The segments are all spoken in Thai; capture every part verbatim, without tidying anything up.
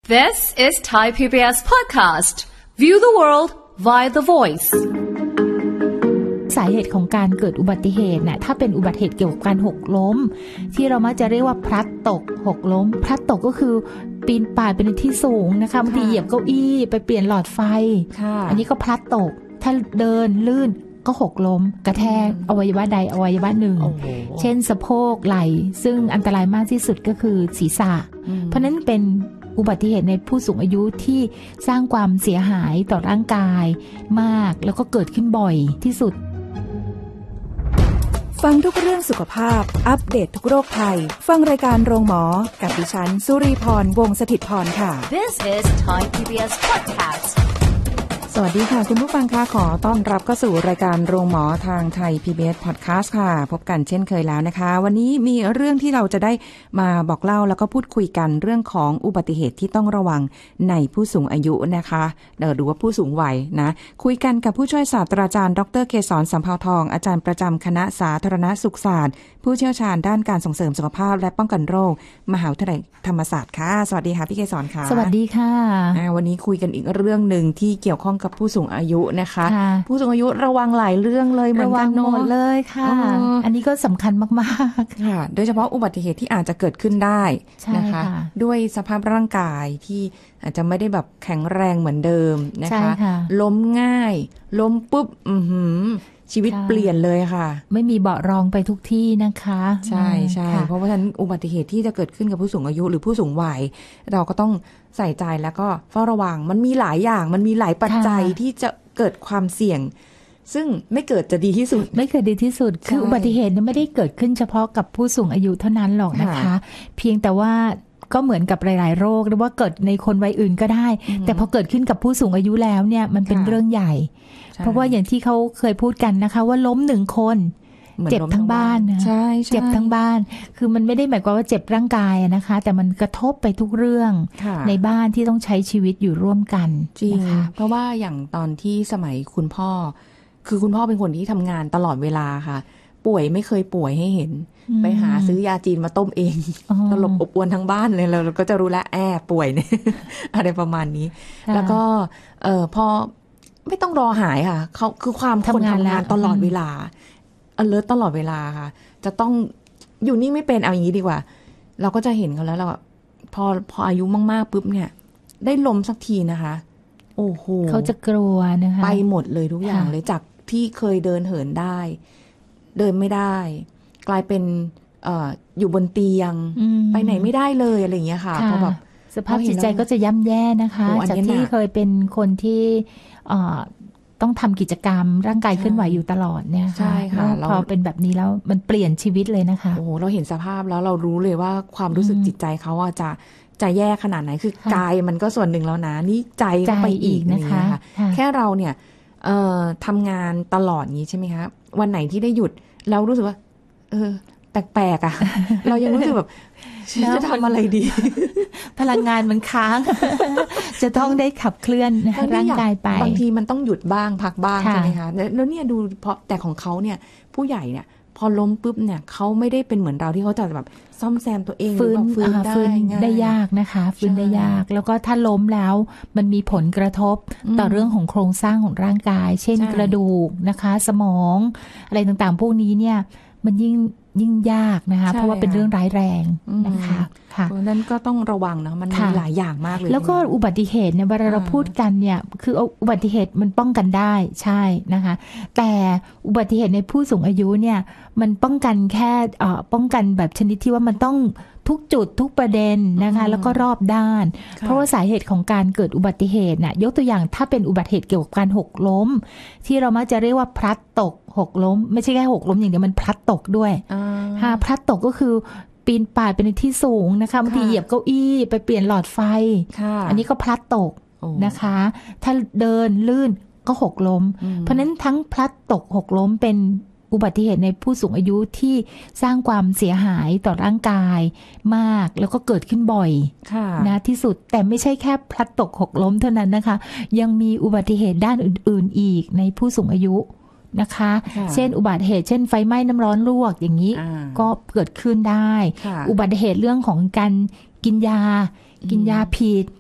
This is Thai พี บี เอส podcast. View the world via the voice. สาเหตุของการเกิดอุบัติเหตุเนี่ยถ้าเป็นอุบัติเหตุเกี่ยวกับการหกล้มที่เรามักจะเรียกว่าพลัดตกหกล้มพลัดตกก็คือปีนป่ายไปในที่สูงนะคะบางทีเหยียบเก้าอี้ไปเปลี่ยนหลอดไฟอันนี้ก็พลัดตกถ้าเดินลื่นก็หกล้มกระแทกอวัยวะใดอวัยวะหนึ่งเช่นสะโพกไหล่ซึ่งอันตรายมากที่สุดก็คือศีรษะเพราะนั้นเป็นอุบัติเหตุในผู้สูงอายุที่สร้างความเสียหายต่อร่างกายมากแล้วก็เกิดขึ้นบ่อยที่สุดฟังทุกเรื่องสุขภาพอัปเดต ท, ทุกโรคภัยฟังรายการโรงหมอกับดิฉันสุรีพรวงศ์สถิตย์พรค่ะ This is Thai พี บี เอส podcast. สวัสดีค่ะคุณผู้ฟังค่ะขอต้อนรับเข้าสู่รายการโรงหมอทางไทย พี บี เอส Podcast ค่ะพบกันเช่นเคยแล้วนะคะวันนี้มีเรื่องที่เราจะได้มาบอกเล่าแล้วก็พูดคุยกันเรื่องของอุบัติเหตุที่ต้องระวังในผู้สูงอายุนะคะหรือว่าผู้สูงวัยนะคุยกันกับผู้ช่วยศาสตราจารย์ดร.เกษร สำเภาทองอาจารย์ประจำคณะสาธารณสุขศาสตร์ผู้เชี่ยวชาญด้านการส่งเสริมสุขภาพและป้องกันโรคมหาวิทยาลัยธรรมศาสตร์ค่ะสวัสดีค่ะพี่เกษรค่ะสวัสดีค่ะวันนี้คุยกันอีกเรื่องนึงที่เกี่ยวข้องกับผู้สูงอายุนะคะผู้สูงอายุระวังหลายเรื่องเลยเหมือนกันหมดเลยค่ะอันนี้ก็สำคัญมากๆค่ะโดยเฉพาะอุบัติเหตุที่อาจจะเกิดขึ้นได้นะคะด้วยสภาพร่างกายที่อาจจะไม่ได้แบบแข็งแรงเหมือนเดิมนะคะล้มง่ายล้มปุ๊บอื้อหือชีวิตเปลี่ยนเลยค่ะไม่มีเบาะรองไปทุกที่นะคะใช่ใช่เพราะว่าฉะนั้นอุบัติเหตุที่จะเกิดขึ้นกับผู้สูงอายุหรือผู้สูงวัยเราก็ต้องใส่ใจแล้วก็เฝ้าระวังมันมีหลายอย่างมันมีหลายปัจจัยที่จะเกิดความเสี่ยงซึ่งไม่เกิดจะดีที่สุดไม่เกิดดีที่สุดคืออุบัติเหตุเนี่ยไม่ได้เกิดขึ้นเฉพาะกับผู้สูงอายุเท่านั้นหรอกนะคะเพียงแต่ว่าก็เหมือนกับหลายๆโรคหรือว่าเกิดในคนวัยอื่นก็ได้แต่พอเกิดขึ้นกับผู้สูงอายุแล้วเนี่ยมันเป็นเรื่องใหญ่เพราะว่าอย่างที่เขาเคยพูดกันนะคะว่าล้มหนึ่งคนเจ็บทั้งบ้านนะเจ็บทั้งบ้านคือมันไม่ได้หมายความว่าเจ็บร่างกายนะคะแต่มันกระทบไปทุกเรื่องในบ้านที่ต้องใช้ชีวิตอยู่ร่วมกันจริงเพราะว่าอย่างตอนที่สมัยคุณพ่อคือคุณพ่อเป็นคนที่ทำงานตลอดเวลาค่ะป่วยไม่เคยป่วยให้เห็นไปหาซื้อยาจีนมาต้มเองตลบอบอวนทั้งบ้านเลยเราก็จะรู้แล้วแอบป่วยเนี่ยอะไรประมาณนี้แล้วก็เออพอไม่ต้องรอหายค่ะเขาคือความคนทำงานตลอดเวลาalert ตลอดเวลาค่ะจะต้องอยู่นี่ไม่เป็นเอาอย่างนี้ดีกว่าเราก็จะเห็นเขาแล้วเราพอพออายุมากๆปุ๊บเนี่ยได้ล้มสักทีนะคะโอ้โหเขาจะกลัวนะคะไปหมดเลยทุกอย่างเลยจากที่เคยเดินเหินได้เดินไม่ได้กลายเป็นเอ่ออยู่บนเตียงไปไหนไม่ได้เลยอะไรอย่างเงี้ยค่ะเพราะแบบสภาพจิตใจก็จะย่ำแย่นะคะจากที่เคยเป็นคนที่เอ่อต้องทำกิจกรรมร่างกายเคลื่อนไหวอยู่ตลอดเนี่ยค่ะพอเป็นแบบนี้แล้วมันเปลี่ยนชีวิตเลยนะคะโอ้เราเห็นสภาพแล้วเรารู้เลยว่าความรู้สึกจิตใจเขาอ่ะจะจะแย่ขนาดไหนคือกายมันก็ส่วนหนึ่งแล้วนะนี่ใจก็ไปอีกนะคะแค่เราเนี่ยเอ่อทำงานตลอดนี้ใช่ไหมคะวันไหนที่ได้หยุดเรารู้สึกว่าเออแปลกๆอ่ะเรายังรู้สึกแบบจะทำอะไรดีพลังงานมันค้างจะต้องได้ขับเคลื่อนร่างกายไปบางทีมันต้องหยุดบ้างพักบ้างใช่ไหมคะแล้วเนี่ยดูเพราะแต่ของเขาเนี่ยผู้ใหญ่เนี่ยพอล้มปุ๊บเนี่ยเขาไม่ได้เป็นเหมือนเราที่เขาจะแบบซ่อมแซมตัวเองฟื้นฟื้นได้ได้ยากนะคะฟื้นได้ยากแล้วก็ถ้าล้มแล้วมันมีผลกระทบต่อเรื่องของโครงสร้างของร่างกายเช่นกระดูกนะคะสมองอะไรต่างๆพวกนี้เนี่ยมันยิ่งยิ่งยากนะคะเพราะว่าเป็นเรื่องร้ายแรงนะคะค่ะเพราะนั้นก็ต้องระวังนะมันมีหลายอย่างมากเลยแล้วก็อุบัติเหตุเนี่ยเวลาเราพูดกันเนี่ยคืออุบัติเหตุมันป้องกันได้ใช่นะคะแต่อุบัติเหตุในผู้สูงอายุเนี่ยมันป้องกันแค่ป้องกันแบบชนิดที่ว่ามันต้องทุกจุดทุกประเด็นนะคะแล้วก็รอบด้านเพราะว่าสาเหตุของการเกิดอุบัติเหตุน่ะยกตัวอย่างถ้าเป็นอุบัติเหตุเกี่ยวกับการหกล้มที่เรามักจะเรียกว่าพลัดตกหกล้มไม่ใช่แค่หกล้มอย่างเดียวมันพลัดตกด้วยค่ะพลัดตกก็คือปีนป่ายไปในที่สูงนะคะบางทีเหยียบเก้าอี้ไปเปลี่ยนหลอดไฟอันนี้ก็พลัดตกนะคะถ้าเดินลื่นก็หกล้มเพราะนั้นทั้งพลัดตกหกล้มเป็นอุบัติเหตุในผู้สูงอายุที่สร้างความเสียหายต่อร่างกายมากแล้วก็เกิดขึ้นบ่อยนะที่สุดแต่ไม่ใช่แค่พลัดตกหกล้มเท่านั้นนะคะยังมีอุบัติเหตุด้านอื่นๆอีกในผู้สูงอายุนะคะเช่นอุบัติเหตุเช่นไฟไหม้น้ำร้อนลวกอย่างนี้ก็เกิดขึ้นได้อุบัติเหตุเรื่องของการกินยากินยาผิด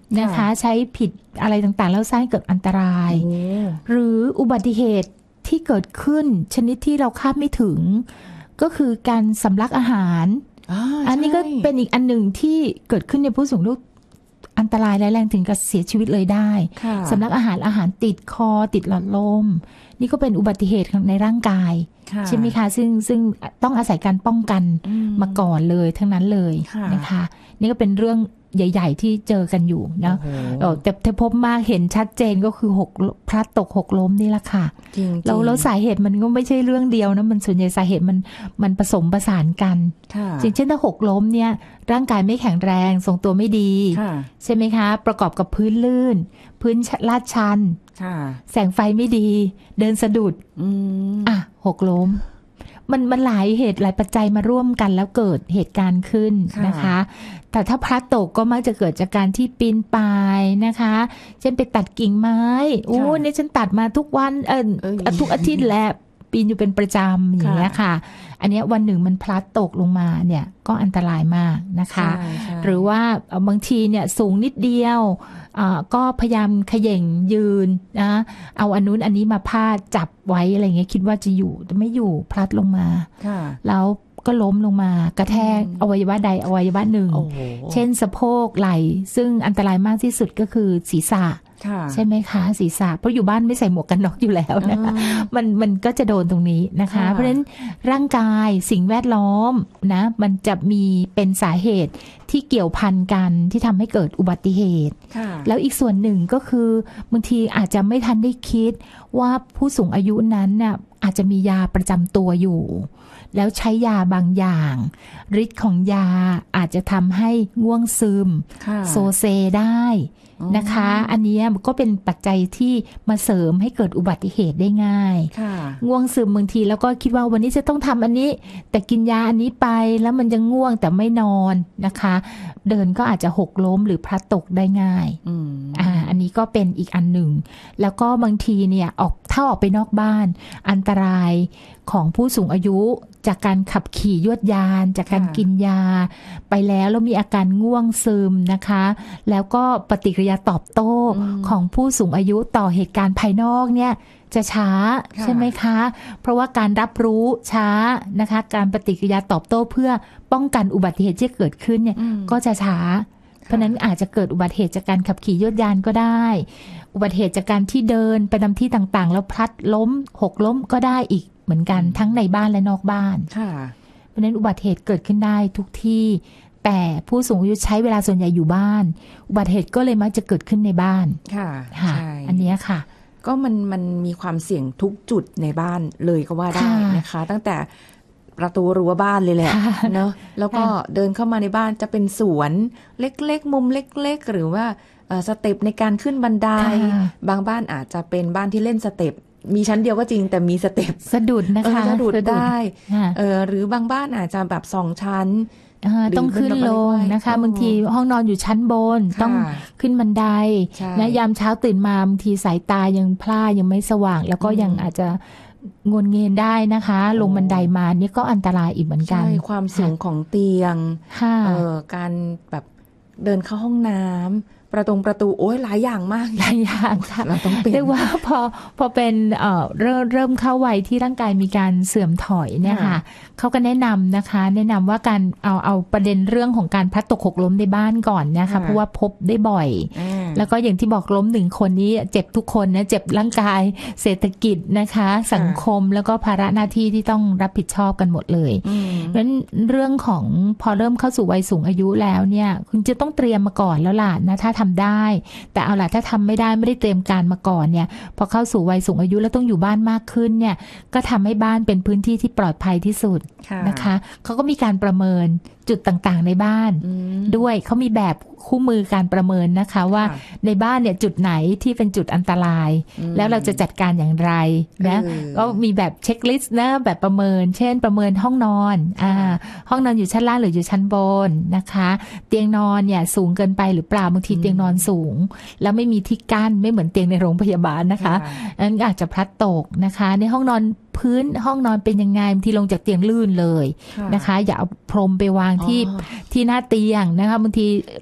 นะคะใช้ผิดอะไรต่างๆแล้วสร้างให้เกิดอันตรายหรืออุบัติเหตุที่เกิดขึ้นชนิดที่เราคาดไม่ถึงก็คือการสำลักอาหาร อ, อันนี้ก็เป็นอีกอันหนึ่งที่เกิดขึ้นในผู้สูงอายุอันตรายร้ายแรงถึงกับเสียชีวิตเลยได้สำลักอาหารอาหารติดคอติดหลอดลมนี่ก็เป็นอุบัติเหตุในร่างกายใช่ไหมคะซึ่งซึ่งต้องอาศัยการป้องกันมาก่อนเลยทั้งนั้นเลยนะคะนี่ก็เป็นเรื่องใหญ่ๆที่เจอกันอยู่นะแต่ที่พบมากเห็นชัดเจนก็คือหกพลัดตกหกล้มนี่แหละค่ะแล้วแล้วสาเหตุมันก็ไม่ใช่เรื่องเดียวนะมันส่วนใหญ่สาเหตุมันมันผสมประสานกันจริงเช่นถ้าหกล้มเนี่ยร่างกายไม่แข็งแรงทรงตัวไม่ดีใช่ไหมคะประกอบกับพื้นลื่นพื้นลาดชันแสงไฟไม่ดีเดินสะดุดอ่ะหกล้มมันมันหลายเหตุหลายปัจจัยมาร่วมกันแล้วเกิดเหตุการณ์ขึ้นนะคะแต่ถ้าพลัดตกก็มักจะเกิดจากการที่ปีนป่ายนะคะเช่นไปตัดกิ่งไม้โอ้นี่ฉันตัดมาทุกวันเออทุกอาทิตย์แหละปีนอยู่เป็นประจำอย่างเงี้ยค่ะอันนี้วันหนึ่งมันพลัดตกลงมาเนี่ยก็อันตรายมากนะคะหรือว่าบางทีเนี่ยสูงนิดเดียวก็พยายามเขย่งยืนนะเอาอันนู้นอันนี้มาพาดจับไว้อะไรเงี้ยคิดว่าจะอยู่แต่ไม่อยู่พลัดลงมาแล้วก็ล้มลงมากระแทกอวัยวะใดอวัยวะหนึ่งเช่นสะโพกไหล่ซึ่งอันตรายมากที่สุดก็คือศีรษะใช่ไหมคะศีรษะเพราะอยู่บ้านไม่ใส่หมวกกันน็อกอยู่แล้วนะคะมันมันก็จะโดนตรงนี้นะคะเพราะฉะนั้นร่างกายสิ่งแวดล้อมนะมันจะมีเป็นสาเหตุที่เกี่ยวพันกันที่ทำให้เกิดอุบัติเหตุแล้วอีกส่วนหนึ่งก็คือบางทีอาจจะไม่ทันได้คิดว่าผู้สูงอายุนั้นน่ะอาจจะมียาประจำตัวอยู่แล้วใช้ยาบางอย่างฤทธิ์ของยาอาจจะทำให้ง่วงซึมโซเซได้นะคะอันนี้ก็เป็นปัจจัยที่มาเสริมให้เกิดอุบัติเหตุได้ง่ายง่วงซึมบางทีแล้วก็คิดว่าวันนี้จะต้องทำอันนี้แต่กินยาอันนี้ไปแล้วมันจะง่วงแต่ไม่นอนนะคะเดินก็อาจจะหกล้มหรือพลัดตกได้ง่ายอ่าอันนี้ก็เป็นอีกอันหนึ่งแล้วก็บางทีเนี่ยออกถ้าออกไปนอกบ้านอันตรายของผู้สูงอายุจากการขับขี่ยวดยานจากการกินยาไปแล้วแล้วมีอาการง่วงซึมนะคะแล้วก็ปฏิกิริยาตอบโต้ของผู้สูงอายุต่อเหตุการณ์ภายนอกเนี่ยจะช้าใช่ไหมคะเพราะว่าการรับรู้ช้านะคะการปฏิกิริยาตอบโต้เพื่อป้องกันอุบัติเหตุที่เกิดขึ้นเนี่ยก็จะช้าเพราะนั้นอาจจะเกิดอุบัติเหตุจากการขับขี่ยวดยานก็ได้อุบัติเหตุจากการที่เดินไปตามที่ต่างๆแล้วพลัดล้มหกล้มก็ได้อีกเหมือนกันทั้งในบ้านและนอกบ้านเพราะนั้นอุบัติเหตุเกิดขึ้นได้ทุกที่แต่ผู้สูงอายุใช้เวลาส่วนใหญ่อยู่บ้านอุบัติเหตุก็เลยมักจะเกิดขึ้นในบ้านค่ะค่ะอันนี้ค่ะก็มันมันมีความเสี่ยงทุกจุดในบ้านเลยก็ว่าได้นะคะตั้งแต่ประตูรั้วบ้านเลยแหละเนาะแล้วก็เดินเข้ามาในบ้านจะเป็นสวนเล็กๆมุมเล็กๆหรือว่าสเต็ปในการขึ้นบันไดบางบ้านอาจจะเป็นบ้านที่เล่นสเต็ปมีชั้นเดียวก็จริงแต่มีสเต็ปสะดุดนะคะสะดุดได้เออหรือบางบ้านอาจจะแบบสองชั้นต้องขึ้นลงนะคะบางทีห้องนอนอยู่ชั้นบนต้องขึ้นบันไดนะยามเช้าตื่นมาบางทีสายตายังพร่ายังไม่สว่างแล้วก็ยังอาจจะงนเงินได้นะคะลงบันไดมานี่ก็อันตรายอีกเหมือนกันใช่ความสูงของเตียงเออการแบบเดินเข้าห้องน้ำประตูประตูโอ้ยหลายอย่างมากหลายอย่างค่ะเราต้องเป็นเรียกว่าพอพอเป็นเอ่อเริ่มเริ่มเข้าวัยที่ร่างกายมีการเสื่อมถอยเนี่ยค่ะเขาก็แนะนำนะคะแนะนำว่าการเอาเอาประเด็นเรื่องของการพลัดตกหกล้มในบ้านก่อนนะคะเพราะว่าพบได้บ่อยแล้วก็อย่างที่บอกล้มหนึ่งคนนี้เจ็บทุกคนนะเจ็บร่างกายเศรษฐกิจนะคะสังคมแล้วก็ภาระหน้าที่ที่ต้องรับผิดชอบกันหมดเลยเพราะฉะนั้นเรื่องของพอเริ่มเข้าสู่วัยสูงอายุแล้วเนี่ยคุณจะต้องเตรียมมาก่อนแล้วล่ะนะถ้าทำได้แต่เอาล่ะถ้าทำไม่ได้ไม่ได้เตรียมการมาก่อนเนี่ยพอเข้าสู่วัยสูงอายุแล้วต้องอยู่บ้านมากขึ้นเนี่ยก็ทำให้บ้านเป็นพื้นที่ที่ปลอดภัยที่สุดนะคะเขาก็มีการประเมินจุดต่างๆในบ้านด้วยเขามีแบบคู่มือการประเมินนะคะว่าในบ้านเนี่ยจุดไหนที่เป็นจุดอันตรายแล้วเราจะจัดการอย่างไรนะก็มีแบบเช็คลิสต์นะแบบประเมินเช่นประเมินห้องนอนอ่าห้องนอนอยู่ชั้นล่างหรืออยู่ชั้นบนนะคะเตียงนอนเนี่ยสูงเกินไปหรือเปล่าบางทีเตียงนอนสูงแล้วไม่มีที่กั้นไม่เหมือนเตียงในโรงพยาบาลนะคะอันอาจจะพลัดตกนะคะในห้องนอนพื้นห้องนอนเป็นยังไงบางทีลงจากเตียงลื่นเลยนะคะอย่าเอาพรมไปวางที่ที่หน้าเตียงนะคะบางที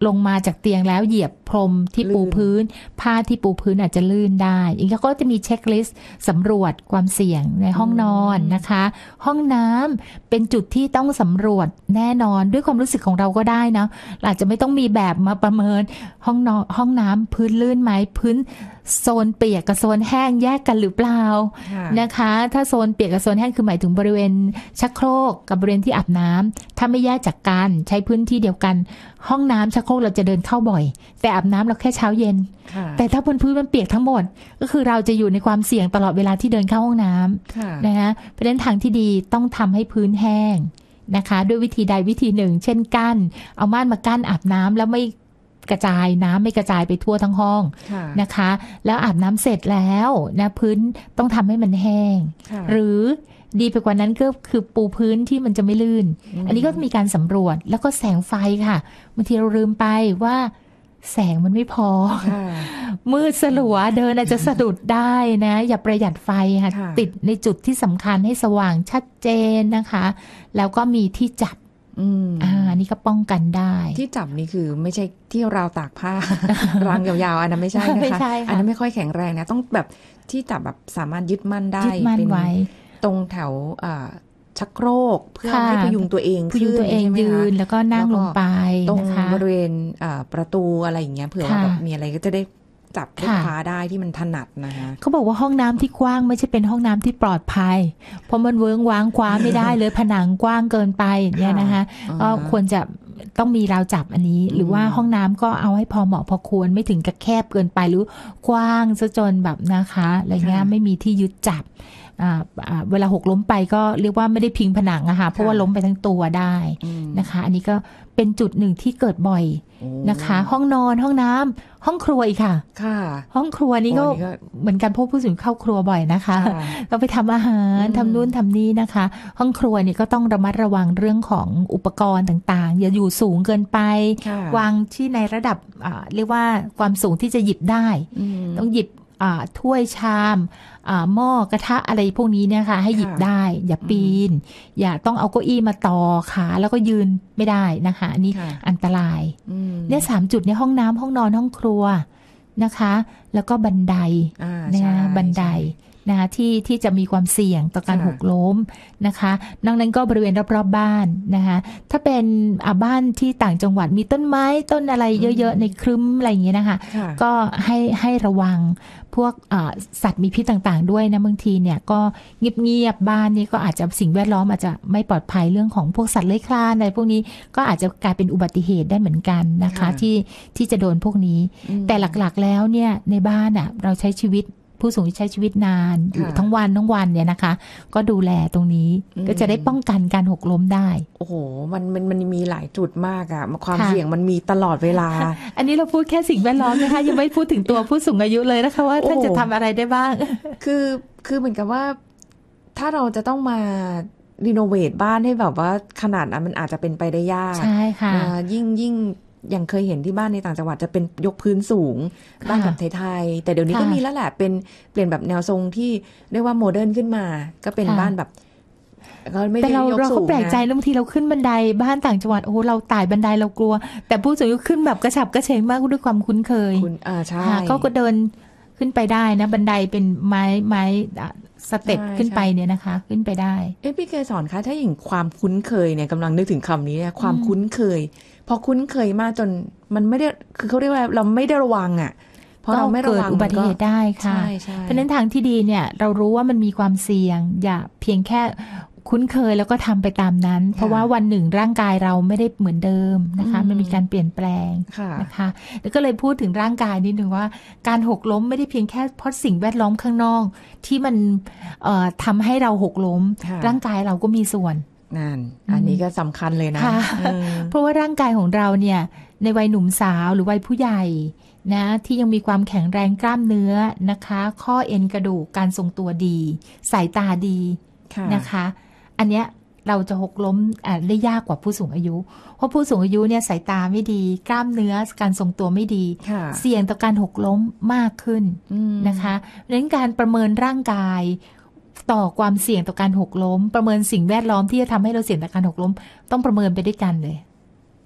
ลงมาจากเตียงแล้วเหยียบพรมที่ปูพื้นผ้าที่ปูพื้นอาจจะลื่นได้อีกแล้วก็จะมีเช็คลิสต์สำรวจความเสี่ยงในห้องนอนนะคะห้องน้ำเป็นจุดที่ต้องสำรวจแน่นอนด้วยความรู้สึกของเราก็ได้นะอาจจะไม่ต้องมีแบบมาประเมินห้องนอนห้องน้ำพื้นลื่นไหมพื้นโซนเปียกกับโซนแห้งแยกกันหรือเปล่านะคะถ้าโซนเปียกกับโซนแห้งคือหมายถึงบริเวณชักโครกกับบริเวณที่อาบน้ำถ้าไม่แยกจากกันใช้พื้นที่เดียวกันห้องน้ำชักโครกเราจะเดินเข้าบ่อยแต่อาบน้ำเราแค่เช้าเย็นแต่ถ้าบนพื้นมันเปียกทั้งหมดก็คือเราจะอยู่ในความเสี่ยงตลอดเวลาที่เดินเข้าห้องน้ำนะคะเพราะฉะนั้นทางที่ดีต้องทำให้พื้นแห้งนะคะด้วยวิธีใดวิธีหนึ่งเช่นกั้นเอาม่านมากั้นอาบน้ำแล้วไม่กระจายน้ำไม่กระจายไปทั่วทั้งห้องนะคะแล้วอาบน้ำเสร็จแล้วนะพื้นต้องทำให้มันแห้งหรือดีไปกว่านั้นก็คือปูพื้นที่มันจะไม่ลื่น อ, อันนี้ก็มีการสำรวจแล้วก็แสงไฟค่ะบางทีเราลืมไปว่าแสงมันไม่พอมืดสลัวเดินอาจจะสะดุดได้นะอย่าประหยัดไฟค่ะติดในจุดที่สำคัญให้สว่างชัดเจนนะคะแล้วก็มีที่จับอ่านี่ก็ป้องกันได้ที่จับนี่คือไม่ใช่ที่ราวตากผ้ารางยาวๆอันนั้นไม่ใช่นะคะอันนั้นไม่ค่อยแข็งแรงนะต้องแบบที่จับแบบสามารถยึดมั่นได้เป็นตรงแถวชักโครกเพื่อให้พยุงตัวเองพยุงตัวเองยืนแล้วก็นั่งลงไปตรงบริเวณประตูอะไรอย่างเงี้ยเผื่อว่าแบบมีอะไรก็จะได้จับได้คว้าได้ที่มันถนัดนะคะเขาบอกว่าห้องน้ำที่กว้างไม่ใช่เป็นห้องน้ำที่ปลอดภัยเพราะมันเวิ้งว้างคว้าไม่ได้เลยผนังกว้างเกินไปเนี่ยนะคะก็ควรจะต้องมีราวจับอันนี้หรือว่าห้องน้ำก็เอาให้พอเหมาะพอควรไม่ถึงกับแคบเกินไปหรือกว้างซะจนแบบนะคะอะไรเงี้ยไม่มีที่ยึดจับเวลาหกล้มไปก็เรียกว่าไม่ได้พิงผนังอะค่ะเพราะว่าล้มไปทั้งตัวได้นะคะอันนี้ก็เป็นจุดหนึ่งที่เกิดบ่อยนะคะห้องนอนห้องน้ำห้องครัวอีกค่ะห้องครัวนี้ก็เหมือนกันพวกผู้สูงเข้าครัวบ่อยนะคะเราไปทำอาหารทำนู่นทำนี่นะคะห้องครัวนี่ก็ต้องระมัดระวังเรื่องของอุปกรณ์ต่างๆอย่าอยู่สูงเกินไปวางที่ในระดับเรียกว่าความสูงที่จะหยิบได้ต้องหยิบถ้วยชามหม้อกระทะอะไรพวกนี้เนี่ยค่ะให้หยิบได้อย่าปีนอย่าต้องเอาเก้าอี้มาต่อขาแล้วก็ยืนไม่ได้นะคะอันนี้อันตรายเนี่ยสามจุดในห้องน้ำห้องนอนห้องครัวนะคะแล้วก็บันไดนะบันไดนะคะที่ที่จะมีความเสี่ยงต่อการหกล้มนะคะนอกนั้นก็บริเวณรอบๆ บ, บ้านนะคะถ้าเป็นบ้านที่ต่างจังหวัดมีต้นไม้ต้นอะไรเยอะๆในครึ้มอะไรอย่างเงี้ยนะคะก็ให้ให้ระวังพวกสัตว์มีพิษต่างๆด้วยนะบางทีเนี่ยก็เงียบๆบ้านนี้ก็อาจจะสิ่งแวดล้อมอาจจะไม่ปลอดภัยเรื่องของพวกสัตว์เลื้อยคลานอะไรพวกนี้ก็อาจจะกลายเป็นอุบัติเหตุได้เหมือนกันนะคะที่ที่จะโดนพวกนี้แต่หลักๆแล้วเนี่ยในบ้านอ่ะเราใช้ชีวิตผู้สูงใช้ชีวิตนานอยู่ทั้งวันทั้งวันเนี่ยนะคะก็ดูแลตรงนี้ก็จะได้ป้องกันการหกล้มได้โอ้โหมันมันมันมีหลายจุดมากอะความเสี่ยงมันมีตลอดเวลาอันนี้เราพูดแค่สิ่งแวดล้อมนะคะยังไม่พูดถึงตัวผู้สูงอายุเลยนะคะว่าท่านจะทำอะไรได้บ้างคือคือเหมือนกับว่าถ้าเราจะต้องมารีโนเวทบ้านให้แบบว่าขนาดนั้นมันอาจจะเป็นไปได้ยากใช่ค่ะยิ่งยิ่งอย่างเคยเห็นที่บ้านในต่างจังหวัดจะเป็นยกพื้นสูงบ้านแบบไทยๆแต่เดี๋ยวนี้ก็มีแล้วแหละเป็นเปลี่ยนแบบแนวทรงที่เรียกว่าโมเดิร์นขึ้นมาก็เป็นบ้านแบบแต่เราเราก็แปลกใจบางทีเราขึ้นบันไดบ้านต่างจังหวัดโอ้เราไต่บันไดเรากลัวแต่ผู้สูงอายุขึ้นแบบกระฉับกระเฉงมากด้วยความคุ้นเคยคุณอ่าใช่ก็ก็เดินขึ้นไปได้นะบันไดเป็นไม้ไม้สเต็ปขึ้นไปเนี่ยนะคะขึ้นไปได้เอ๊ะพี่เคยสอนคะถ้าอย่างความคุ้นเคยเนี่ยกำลังนึกถึงคำนี้เนี่ยความคุ้นเคยพอคุ้นเคยมากจนมันไม่ได้คือเขาเรียกว่าเราไม่ได้ระวังอ่ะเพราะเราไม่ระวังอุบัติเหตุได้ค่ะเพราะนั้นทางที่ดีเนี่ยเรารู้ว่ามันมีความเสี่ยงอย่าเพียงแค่คุ้นเคยแล้วก็ทำไปตามนั้นเพราะว่าวันหนึ่งร่างกายเราไม่ได้เหมือนเดิมนะคะมันมีการเปลี่ยนแปลงนะคะแล้วก็เลยพูดถึงร่างกายนิดนึงว่าการหกล้มไม่ได้เพียงแค่เพราะสิ่งแวดล้อมข้างนอกที่มันทำให้เราหกล้มร่างกายเราก็มีส่วนนั่นอันนี้ก็สำคัญเลยนะเพราะว่าร่างกายของเราเนี่ยในวัยหนุ่มสาวหรือวัยผู้ใหญ่นะที่ยังมีความแข็งแรงกล้ามเนื้อนะคะข้อเอ็นกระดูกการทรงตัวดีสายตาดีนะคะอันเนี้ยเราจะหกล้มได้ยากกว่าผู้สูงอายุเพราะผู้สูงอายุเนี่ยสายตาไม่ดีกล้ามเนื้อการทรงตัวไม่ดีเสี่ยงต่อการหกล้มมากขึ้นนะคะดังนั้นการประเมินร่างกายต่อความเสี่ยงต่อการหกล้มประเมินสิ่งแวดล้อมที่จะทำให้เราเสี่ยงต่อการหกล้มต้องประเมินไปด้วยกันเลย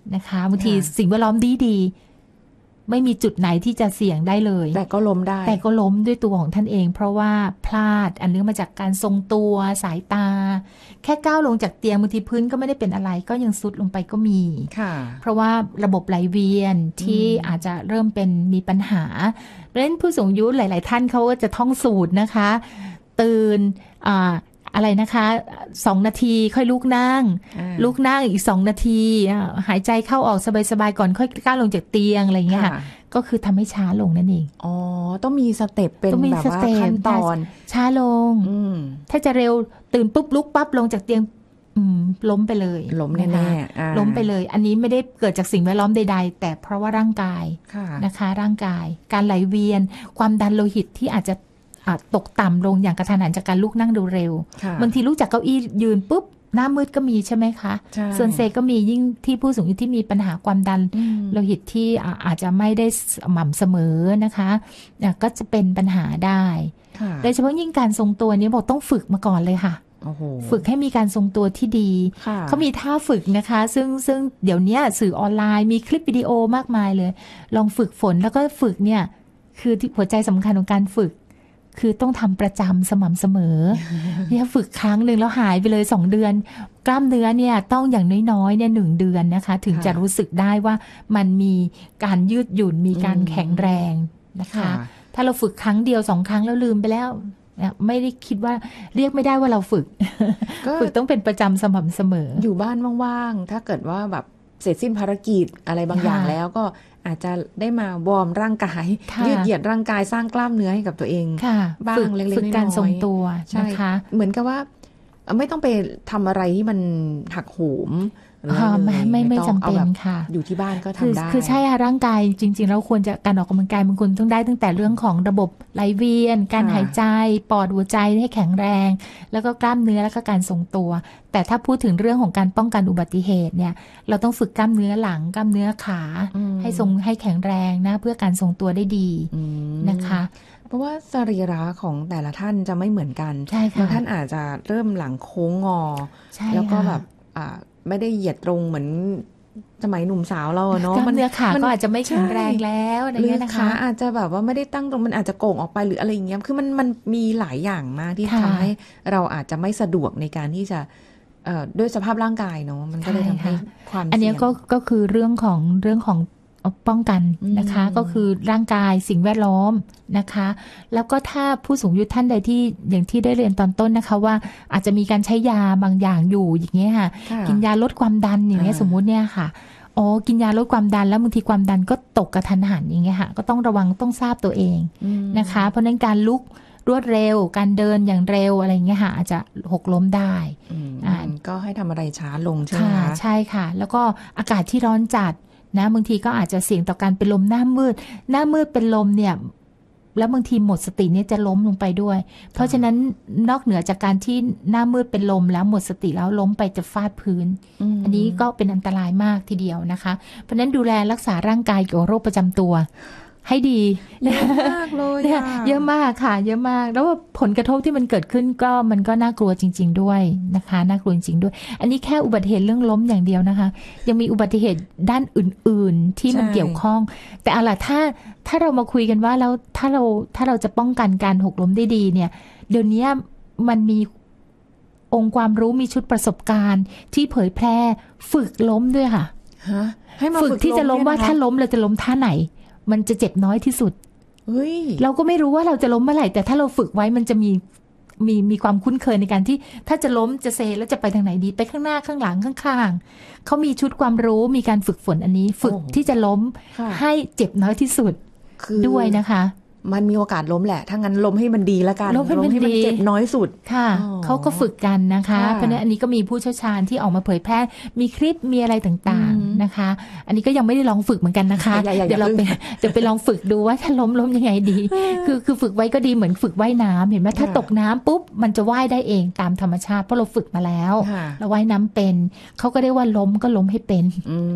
นะคะบางทีสิ่งแวดล้อมดีๆไม่มีจุดไหนที่จะเสี่ยงได้เลยแต่ก็ล้มได้แต่ก็ล้มด้วยตัวของท่านเองเพราะว่าพลาดอันเนื่องมาจากการทรงตัวสายตาแค่ก้าวลงจากเตียงบางทีพื้นก็ไม่ได้เป็นอะไรก็ยังซุดลงไปก็มีเพราะว่าระบบไหลเวียนที่อาจจะเริ่มเป็นมีปัญหาเพราะฉะนั้นผู้สูงอายุหลายๆท่านเขาก็จะท่องสูตรนะคะตื่นอ่าอะไรนะคะสองนาทีค่อยลุกนั่งลุกนั่งอีกสองนาทีหายใจเข้าออกสบายๆก่อนค่อยก้าวลงจากเตียงอะไรอย่างเงี้ยก็คือทำให้ช้าลงนั่นเองอ๋อต้องมีสเต็ปเป็นแบบว่าขั้นตอนช้าลงถ้าจะเร็วตื่นปุ๊บลุกปั๊บลงจากเตียงล้มไปเลยล้มแน่ๆล้มไปเลยอันนี้ไม่ได้เกิดจากสิ่งแวดล้อมใดๆแต่เพราะว่าร่างกายนะคะร่างกายการไหลเวียนความดันโลหิตที่อาจจะตกต่ำลงอย่างกระทันหันจากการลุกนั่งเร็วบางทีลุกจากเก้าอี้ยืนปุ๊บหน้ามืดก็มีใช่ไหมคะส่วนเซก็มียิ่งที่ผู้สูงอายุที่มีปัญหาความดันโลหิตที่อาจจะไม่ได้สม่ำเสมอนะคะก็จะเป็นปัญหาได้โดยเฉพาะยิ่งการทรงตัวนี้บอกต้องฝึกมาก่อนเลยค่ะฝึกให้มีการทรงตัวที่ดีเขามีท่าฝึกนะคะซึ่งซึ่งเดี๋ยวนี้สื่อออนไลน์มีคลิปวิดีโอมากมายเลยลองฝึกฝนแล้วก็ฝึกเนี่ยคือหัวใจสำคัญของการฝึกคือต้องทำประจำสม่ำเสมอเนี่ยฝึกครั้งหนึ่งแล้วหายไปเลยสองเดือนกล้ามเนื้อเนี่ยต้องอย่างน้อยๆเนี่ยหนึ่งเดือนนะคะถึงจะรู้สึกได้ว่ามันมีการยืดหยุ่นมีการแข็งแรงนะคะถ้าเราฝึกครั้งเดียวสองครั้งแล้วลืมไปแล้วไม่ได้คิดว่าเรียกไม่ได้ว่าเราฝึกฝึกต้องเป็นประจำสม่ำเสมออยู่บ้านว่างๆถ้าเกิดว่าแบบเสร็จสิ้นภารกิจอะไรบางอย่างแล้วก็อาจจะได้มาวอร์มร่างกายยืดเหยียดร่างกายสร้างกล้ามเนื้อให้กับตัวเองบ้างเล็กๆน้อยๆฝึกการทรงตัวนะคะเหมือนกับว่าไม่ต้องไปทำอะไรที่มันหักโหมไม่ไม่ไม่จำเป็นค่ะอยู่ที่บ้านก็ทำได้คือใช่ค่ะร่างกายจริงๆเราควรจะการออกกำลังกายมันควรต้องได้ตั้งแต่เรื่องของระบบไหลเวียนการหายใจปอดหัวใจให้แข็งแรงแล้วก็กล้ามเนื้อแล้วก็การทรงตัวแต่ถ้าพูดถึงเรื่องของการป้องกันอุบัติเหตุเนี่ยเราต้องฝึกกล้ามเนื้อหลังกล้ามเนื้อขาให้ทรงให้แข็งแรงนะเพื่อการทรงตัวได้ดีนะคะเพราะว่าสรีระของแต่ละท่านจะไม่เหมือนกันบางท่านอาจจะเริ่มหลังโค้งงอแล้วก็แบบไม่ได้เหยียดตรงเหมือนสมัยหนุ่มสาวเราเนาะมันเนื้อขาก็อาจจะไม่แข็งแรงแล้วอะไรเงี้ยนะคะขาอาจจะแบบว่าไม่ได้ตั้งตรงมันอาจจะโก่งออกไปหรืออะไรอย่างเงี้ยคือมันมันมีหลายอย่างมากที่ทำให้เราอาจจะไม่สะดวกในการที่จะด้วยสภาพร่างกายเนาะมันก็เลยทำให้ความเสี่ยงอันนี้ก็ก็คือเรื่องของเรื่องของป้องกันนะคะก็คือร่างกายสิ่งแวดล้อมนะคะแล้วก็ถ้าผู้สูงอายุท่านใดที่อย่างที่ได้เรียนตอนต้นนะคะว่าอาจจะมีการใช้ยาบางอย่างอยู่อย่างเงี้ยค่ะกินยาลดความดันอย่างเงี้ยสมมุติเนี่ยค่ะอ๋อกินยาลดความดันแล้วบางทีความดันก็ตกกระทันหันอย่างเงี้ยค่ะก็ต้องระวังต้องทราบตัวเองนะคะเพราะนั้นการลุกรวดเร็วการเดินอย่างเร็วอะไรเงี้ยค่ะอาจจะหกล้มได้ก็ให้ทำอะไรช้าลงใช่ไหมคะใช่ค่ะแล้วก็อากาศที่ร้อนจัดนะบางทีก็อาจจะเสี่ยงต่อการเป็นลมหน้ามืดหน้ามืดเป็นลมเนี่ยแล้วบางทีหมดสติเนี่ยจะล้มลงไปด้วยเพราะฉะนั้นนอกเหนือจากการที่หน้ามืดเป็นลมแล้วหมดสติแล้วล้มไปจะฟาดพื้น อ, อันนี้ก็เป็นอันตรายมากทีเดียวนะคะเพราะฉะนั้นดูแลรักษาร่างกายเกี่ยวกับโรคประจำตัวให้ดีเยอะมากเลยเยอะมากค่ะเยอะมากแล้วว่าผลกระทบที่มันเกิดขึ้นก็มันก็น่ากลัวจริงๆด้วยนะคะน่ากลัวจริงๆด้วยอันนี้แค่อุบัติเหตุเรื่องล้มอย่างเดียวนะคะยังมีอุบัติเหตุด้านอื่นๆที่มันเกี่ยวข้องแต่เอาล่ะถ้าถ้าเรามาคุยกันว่าแล้วถ้าเราถ้าเราจะป้องกันการหกล้มได้ดีเนี่ยเดี๋ยวนี้มันมีองค์ความรู้มีชุดประสบการณ์ที่เผยแพร่ฝึกล้มด้วยค่ะฝึกที่จะล้มว่าถ้าล้มเราจะล้มท่าไหนมันจะเจ็บน้อยที่สุดเฮ้ยเราก็ไม่รู้ว่าเราจะล้มเมื่อไหร่แต่ถ้าเราฝึกไว้มันจะมีมีมีความคุ้นเคยในการที่ถ้าจะล้มจะเซแล้วจะไปทางไหนดีไปข้างหน้าข้างหลังข้างๆเขามีชุดความรู้มีการฝึกฝนอันนี้ฝึกที่จะล้มให้เจ็บน้อยที่สุดด้วยนะคะมันมีโอกาสล้มแหละถ้างั้นล้มให้มันดีแล้วกันล้มให้มันเจ็บน้อยสุดค่ะเขาก็ฝึกกันนะคะเพราะฉะนั้นอันนี้ก็มีผู้เชี่ยวชาญที่ออกมาเผยแพร่มีคลิปมีอะไรต่างๆนะคะอันนี้ก็ยังไม่ได้ลองฝึกเหมือนกันนะคะเดี๋ยวเราไปเดี๋ยวไปลองฝึกดูว่าถ้าล้มล้มยังไงดีคือคือฝึกไว้ก็ดีเหมือนฝึกว่ายน้ำเห็นไหมถ้าตกน้ำปุ๊บมันจะว่ายได้เองตามธรรมชาติเพราะเราฝึกมาแล้วเราว่ายน้ำเป็นเขาก็ได้ว่าล้มก็ล้มให้เป็น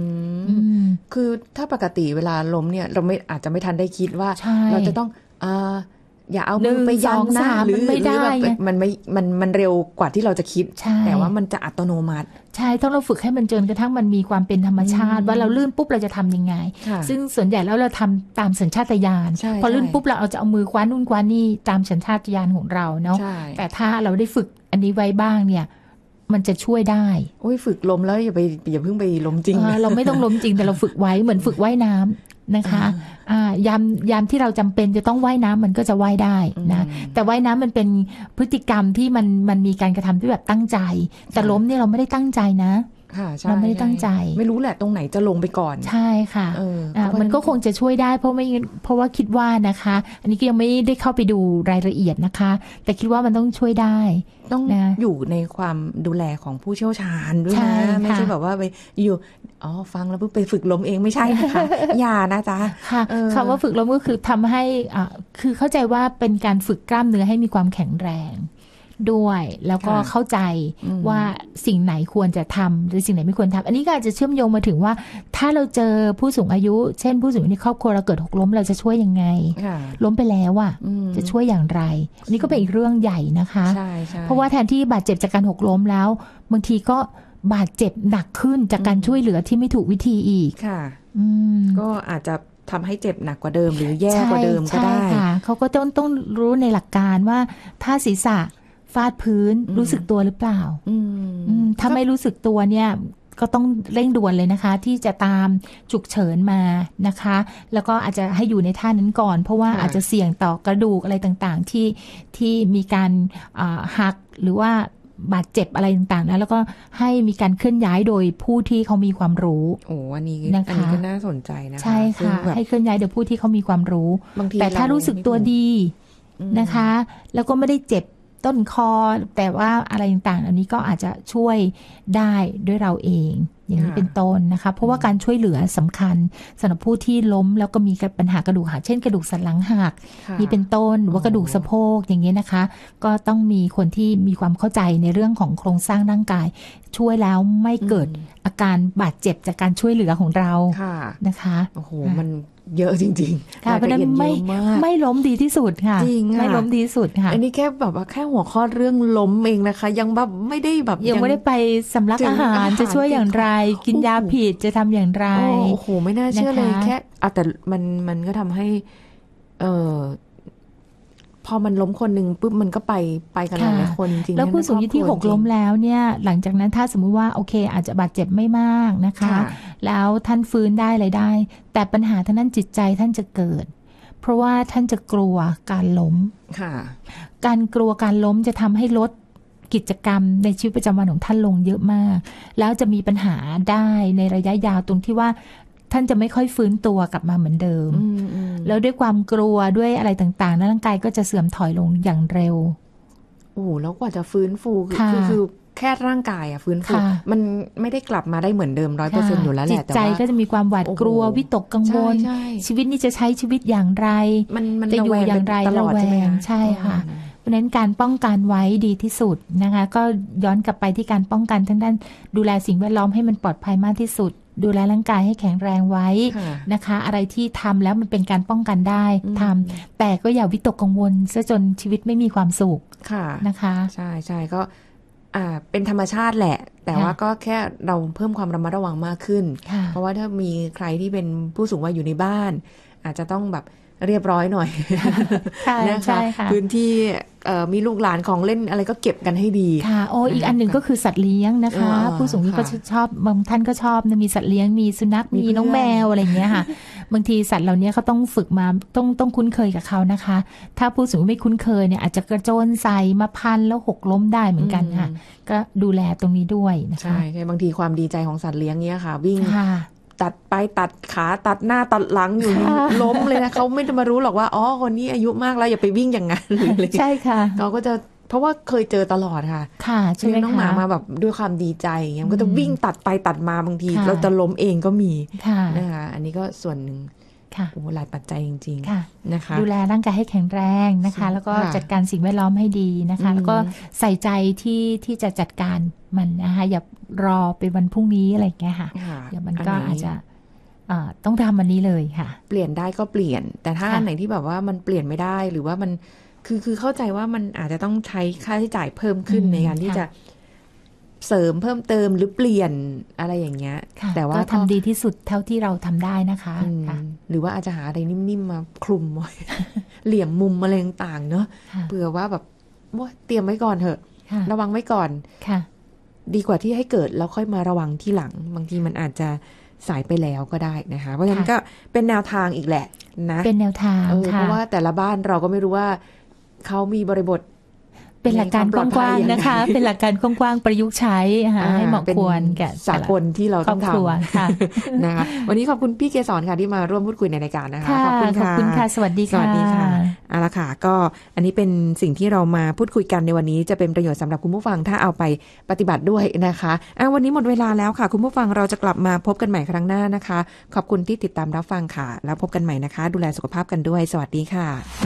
คือถ้าปกติเวลาล้มเนี่ยเราไม่อาจจะไม่ทันได้คิดว่าเราจะต้องอย่าเอามือไปยันนะหรือไม่ได้มันไม่มันมันเร็วกว่าที่เราจะคิดแต่ว่ามันจะอัตโนมัติใช่ต้องเราฝึกให้มันจนกระทั่งมันมีความเป็นธรรมชาติว่าเราลื่นปุ๊บเราจะทำยังไงซึ่งส่วนใหญ่แล้วเราทำตามสัญชาตญาณพอลื่นปุ๊บเราเอาจะเอามือคว้านู่นคว้านี่ตามสัญชาตญาณของเราเนาะแต่ถ้าเราได้ฝึกอันนี้ไว้บ้างเนี่ยมันจะช่วยได้โอ้ยฝึกล้มแล้วอย่าไปอย่าเพิ่งไปล้มจริงเราไม่ต้องล้มจริงแต่เราฝึกไว้เหมือนฝึกว่ายน้ำนะคะยามยามที่เราจำเป็นจะต้องว่ายน้ำมันก็จะว่ายได้นะแต่ว่ายน้ำมันเป็นพฤติกรรมที่มันมันมีการกระทำที่แบบตั้งใจแต่ล้มเนี่ยเราไม่ได้ตั้งใจนะเราไม่ได้ตั้งใจไม่รู้แหละตรงไหนจะลงไปก่อนใช่ค่ะมันก็คงจะช่วยได้เพราะไม่เพราะว่าคิดว่านะคะอันนี้ก็ยังไม่ได้เข้าไปดูรายละเอียดนะคะแต่คิดว่ามันต้องช่วยได้ต้องนะอยู่ในความดูแลของผู้เชี่ยวชาญด้วยนะไม่ใช่แบบว่าไปอยู่อ๋อฟังแล้วเพิ่งไปฝึกล้มเองไม่ใช่นะคะอย่านะจ๊ะค่ะคำว่าฝึกล้มก็คือทำให้อ่าคือเข้าใจว่าเป็นการฝึกกล้ามเนื้อให้มีความแข็งแรงด้วยแล้วก็เข้าใจว่าสิ่งไหนควรจะทำหรือสิ่งไหนไม่ควรทำอันนี้ก็อาจจะเชื่อมโยงมาถึงว่าถ้าเราเจอผู้สูงอายุเช่นผู้สูงอายุในครอบครัวเราเกิดหกล้มเราจะช่วยยังไงล้มไปแล้วอ่ะจะช่วยอย่างไรอันนี้ก็เป็นอีกเรื่องใหญ่นะคะเพราะว่าแทนที่บาดเจ็บจากการหกล้มแล้วบางทีก็บาดเจ็บหนักขึ้นจากการช่วยเหลือที่ไม่ถูกวิธีอีกค่ะก็อาจจะทำให้เจ็บหนักกว่าเดิมหรือแย่กว่าเดิมก็ได้ค่ะเขาก็ต้องต้องรู้ในหลักการว่าถ้าศีรษะฟาดพื้นรู้สึกตัวหรือเปล่าถ้าไม่รู้สึกตัวเนี่ยก็ต้องเร่งด่วนเลยนะคะที่จะตามฉุกเฉินมานะคะแล้วก็อาจจะให้อยู่ในท่านั้นก่อนเพราะว่าอาจจะเสี่ยงต่อกระดูกอะไรต่างๆที่ที่มีการหักหรือว่าบาดเจ็บอะไรต่างๆนะแล้วก็ให้มีการเคลื่อนย้ายโดยผู้ที่เขามีความรู้โอ้อันนี้อันนี้ก็น่าสนใจนะคะใช่ค่ะให้เคลื่อนย้ายโดยผู้ที่เขามีความรู้แต่ถ้ารู้สึกตัวดีนะคะแล้วก็ไม่ได้เจ็บต้นคอแต่ว่าอะไรต่างๆอันนี้ก็อาจจะช่วยได้ด้วยเราเองอย่างนี้เป็นต้นนะคะเพราะว่าการช่วยเหลือสำคัญสำหรับผู้ที่ล้มแล้วก็มีปัญหากระดูกหักเช่นกระดูกสันหลังหักนี่เป็นต้นหรือว่ากระดูกสะโพกอย่างนี้นะคะก็ต้องมีคนที่มีความเข้าใจในเรื่องของโครงสร้างร่างกายช่วยแล้วไม่เกิดอาการบาดเจ็บจากการช่วยเหลือของเรานะคะโอ้โหมันเยอะจริงๆค่ะเพราะนั้นไม่ไม่ล้มดีที่สุดค่ะไม่ล้มดีที่สุดค่ะอันนี้แค่แบบว่าแค่หัวข้อเรื่องล้มเองนะคะยังแบบไม่ได้แบบยังไม่ได้ไปสำลักอาหารจะช่วยอย่างไรกินยาผิดจะทำอย่างไรโอ้โหไม่น่าเชื่อเลยแค่แต่มันมันก็ทำให้เออพอมันล้มคนหนึ่งปุ๊บมันก็ไปไปกันหลายคนจริงๆแล้วผู้สูงอายุที่หกล้มแล้วเนี่ยหลังจากนั้นถ้าสมมุติว่าโอเคอาจจะบาดเจ็บไม่มากนะคะแล้วท่านฟื้นได้อะไรได้แต่ปัญหาทางด้านจิตใจท่านจะเกิดเพราะว่าท่านจะกลัวการล้มการกลัวการล้มจะทำให้ลดกิจกรรมในชีวิตประจำวันของท่านลงเยอะมากแล้วจะมีปัญหาได้ในระยะยาวตรงที่ว่าท่านจะไม่ค่อยฟื้นตัวกลับมาเหมือนเดิมแล้วด้วยความกลัวด้วยอะไรต่างๆร่างกายก็จะเสื่อมถอยลงอย่างเร็วโอ้แล้วกว่าจะฟื้นฟูคือคือแค่ร่างกายอะฟื้นฟูมันไม่ได้กลับมาได้เหมือนเดิมร้อยเปอร์เซ็นต์อยู่แล้วแหละจิตใจก็จะมีความหวาดกลัววิตกกังวลชีวิตนี้จะใช้ชีวิตอย่างไรจะอยู่อย่างไรระแวงใช่ค่ะเพราะฉะนั้นการป้องกันไว้ดีที่สุดนะคะก็ย้อนกลับไปที่การป้องกันทั้งด้านดูแลสิ่งแวดล้อมให้มันปลอดภัยมากที่สุดดูแลร่างกายให้แข็งแรงไว้นะคะอะไรที่ทำแล้วมันเป็นการป้องกันได้ทำแต่ก็อย่าวิตกกังวลซะจนชีวิตไม่มีความสุขนะคะใช่ใช่ก็อ่าเป็นธรรมชาติแหละแต่ว่าก็แค่เราเพิ่มความระมัดระวังมากขึ้นเพราะว่าถ้ามีใครที่เป็นผู้สูงวัยอยู่ในบ้านอาจจะต้องแบบเรียบร้อยหน่อยนะคะพื้นที่มีลูกหลานของเล่นอะไรก็เก็บกันให้ดีค่ะโอ้อีกอันหนึ่งก็คือสัตว์เลี้ยงนะคะผู้สูงอายุก็ชอบบางท่านก็ชอบมีสัตว์เลี้ยงมีสุนัขมีน้องแมวอะไรอย่างเงี้ยค่ะบางทีสัตว์เหล่านี้เขาต้องฝึกมาต้องต้องคุ้นเคยกับเขานะคะถ้าผู้สูงอายุไม่คุ้นเคยเนี่ยอาจจะกระโจนใส่มาพันแล้วหกล้มได้เหมือนกันค่ะก็ดูแลตรงนี้ด้วยนะคะใช่ใช่บางทีความดีใจของสัตว์เลี้ยงเนี้ยค่ะวิ่งตัดไปตัดขาตัดหน้าตัดหลังอยู่ ล้มเลยนะเขาไม่จะมารู้หรอกว่าอ๋อคนนี้อายุมากแล้วอย่าไปวิ่งอย่างนั้นเลยใช่ค่ะเขาก็จะเพราะว่าเคยเจอตลอดค่ะค่ะใช่ไหมคะน้องหมามาแบบด้วยความดีใจอย่างเงี้ยก็จะวิ่งตัดไปตัดมาบางทีเราจะล้มเองก็มีนะคะอันนี้ก็ส่วนหนึ่งโอ้หลายปัจจัยจริงๆนะคะดูแลร่างกายให้แข็งแรงนะคะแล้วก็จัดการสิ่งแวดล้อมให้ดีนะคะแล้วก็ใส่ใจที่ที่จะจัดการมันนะคะอย่ารอเป็นวันพรุ่งนี้อะไรอย่างเงี้ยค่ะเดี๋ยวมันก็อาจจะต้องทำอันนี้เลยค่ะเปลี่ยนได้ก็เปลี่ยนแต่ถ้าอันไหนที่แบบว่ามันเปลี่ยนไม่ได้หรือว่ามันคือคือเข้าใจว่ามันอาจจะต้องใช้ค่าใช้จ่ายเพิ่มขึ้นในการที่จะเสริมเพิ่มเติมหรือเปลี่ยนอะไรอย่างเงี้ยแต่ว่าทำดีที่สุดเท่าที่เราทำได้นะคะหรือว่าอาจจะหาอะไรนิ่มๆมาคลุมไว้ เหลี่ยมมุมอะไรต่างๆเนอะเผื่อว่าแบบว่าเตรียมไว้ก่อนเถอะระวังไว้ก่อนดีกว่าที่ให้เกิดแล้วค่อยมาระวังที่หลังบางทีมันอาจจะสายไปแล้วก็ได้นะคะเพราะฉะนั้นก็เป็นแนวทางอีกแหละนะเป็นแนวทางเพราะว่าแต่ละบ้านเราก็ไม่รู้ว่าเขามีบริบทเป็นหลักการกว้างๆนะคะเป็นหลักการกว้างๆประยุกต์ใช้ให้เหมาะควรแก่สากลที่เราต้องทำค่ะนะคะวันนี้ขอบคุณพี่เกษรค่ะที่มาร่วมพูดคุยในรายการนะคะขอบคุณค่ะขอบคุณค่ะสวัสดีค่ะสวัสดีค่ะเอาละค่ะก็อันนี้เป็นสิ่งที่เรามาพูดคุยกันในวันนี้จะเป็นประโยชน์สำหรับคุณผู้ฟังถ้าเอาไปปฏิบัติด้วยนะคะอ่ะวันนี้หมดเวลาแล้วค่ะคุณผู้ฟังเราจะกลับมาพบกันใหม่ครั้งหน้านะคะขอบคุณที่ติดตามรับฟังค่ะแล้วพบกันใหม่นะคะดูแลสุขภาพกันด้วยสวัสดีค่ะ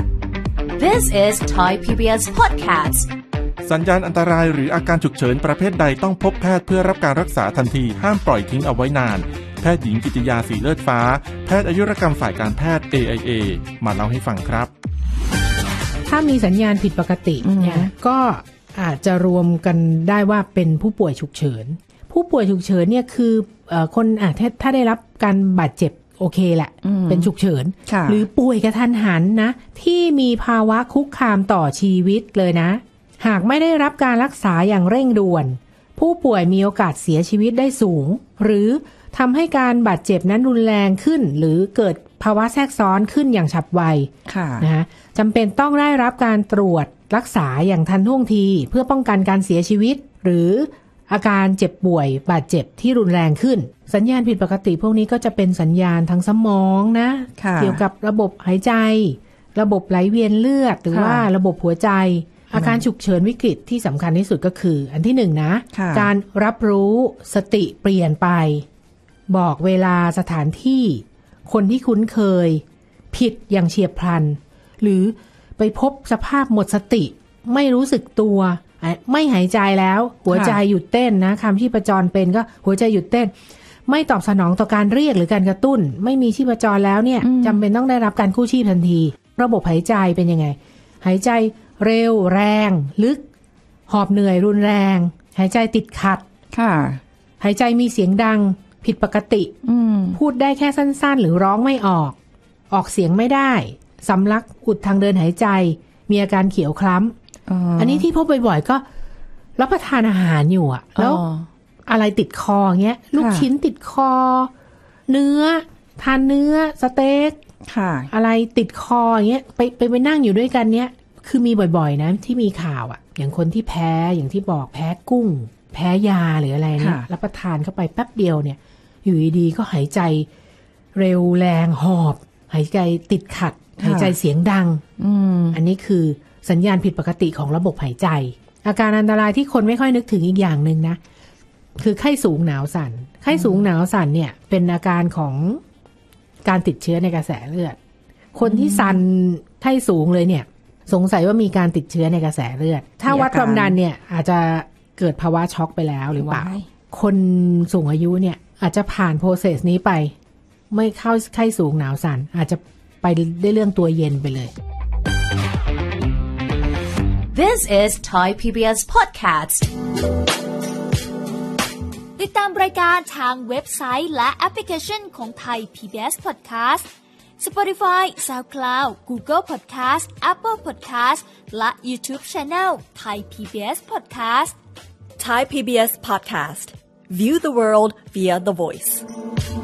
This is Thai พี บี เอส Podcast สัญญาณอันตรายหรืออาการฉุกเฉินประเภทใดต้องพบแพทย์เพื่อรับการรักษาทันทีห้ามปล่อยทิ้งเอาไว้นานแพทย์หญิงกิติยาสีเลือดฟ้าแพทย์อายุรกรรมฝ่ายการแพทย์ เอ ไอ เอ มาเล่าให้ฟังครับถ้ามีสัญญาณผิดปกติเนี่ยก็อาจจะรวมกันได้ว่าเป็นผู้ป่วยฉุกเฉินผู้ป่วยฉุกเฉินเนี่ยคือคนอาจถ้าได้รับการบาดเจ็บโอเคแหละเป็นฉุกเฉินหรือป่วยกระทันหันนะที่มีภาวะคุกคามต่อชีวิตเลยนะหากไม่ได้รับการรักษาอย่างเร่งด่วนผู้ป่วยมีโอกาสเสียชีวิตได้สูงหรือทำให้การบาดเจ็บนั้นรุนแรงขึ้นหรือเกิดภาวะแทรกซ้อนขึ้นอย่างฉับไวนะคะจำเป็นต้องได้รับการตรวจรักษาอย่างทันท่วงทีเพื่อป้องกันการเสียชีวิตหรืออาการเจ็บป่วยบาดเจ็บที่รุนแรงขึ้นสัญญาณผิดปกติพวกนี้ก็จะเป็นสัญญาณทางสมองนะเกี่ยวกับระบบหายใจระบบไหลเวียนเลือดหรือว่าระบบหัวใจอาการฉุกเฉินวิกฤตที่สำคัญที่สุดก็คืออันที่หนึ่งนะการรับรู้สติเปลี่ยนไปบอกเวลาสถานที่คนที่คุ้นเคยผิดอย่างเฉียบพลันหรือไปพบสภาพหมดสติไม่รู้สึกตัวไม่หายใจแล้วหัวใจหยุดเต้นนะคำชีพจรเป็นก็หัวใจหยุดเต้นไม่ตอบสนองต่อการเรียกหรือการกระตุ้นไม่มีชีพจรแล้วเนี่ยจำเป็นต้องได้รับการกู้ชีพทันทีระบบหายใจเป็นยังไงหายใจเร็วแรงลึกหอบเหนื่อยรุนแรงหายใจติดขัดค่ะหายใจมีเสียงดังผิดปกติพูดได้แค่สั้นๆหรือร้องไม่ออกออกเสียงไม่ได้สำลักอุดทางเดินหายใจมีอาการเขียวคล้ำ อ, อันนี้ที่พบบ่อยๆก็รับประทานอาหารอยู่อะแล้วอะไรติดคอเงี้ยลูกชิ้นติดคอเนื้อทานเนื้อสเต็กอะไรติดคออย่างเงี้ยไปไปไปนั่งอยู่ด้วยกันเนี้ยคือมีบ่อยๆนะที่มีข่าวอ่ะอย่างคนที่แพ้อย่างที่บอกแพ้กุ้งแพ้ยาหรืออะไรเนี่ยรับประทานเข้าไปแป๊บเดียวเนี่ยอยู่ดีๆก็หายใจเร็วแรงหอบหายใจติดขัดหายใจเสียงดัง อ, อันนี้คือสัญญาณผิดปกติของระบบหายใจอาการอันตรายที่คนไม่ค่อยนึกถึงอีกอย่างนึงนะคือไข้สูงหนาวสั่นไข้สูงหนาวสั่นเนี่ยเป็นอาการของการติดเชื้อในกระแสเลือดคนที่สั่นไข้สูงเลยเนี่ยสงสัยว่ามีการติดเชื้อในกระแสเลือดถ้าวัดความดันเนี่ยอาจจะเกิดภาวะช็อกไปแล้วหรือเปล่าคนสูงอายุเนี่ยอาจจะผ่านโปรเซสนี้ไปไม่เข้าไข้สูงหนาวสั่นอาจจะไปได้เรื่องตัวเย็นไปเลย This is Thai พี บี เอส Podcast ติดตามรายการทางเว็บไซต์และแอปพลิเคชันของ Thai พี บี เอส Podcast Spotify, SoundCloud, Google Podcast, Apple Podcast และ YouTube Channel Thai พี บี เอส Podcast Thai พี บี เอส Podcast View the world via the voice